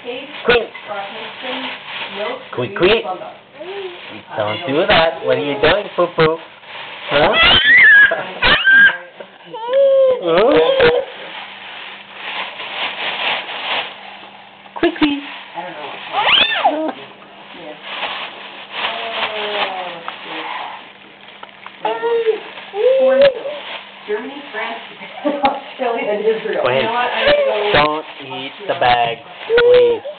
Quinn! Quinn! Don't do that. What are you doing, poo-poo? Huh? Quickly! I don't know. Yeah. Germany, France, Australia, and Israel. Quinn, don't eat the bag, please.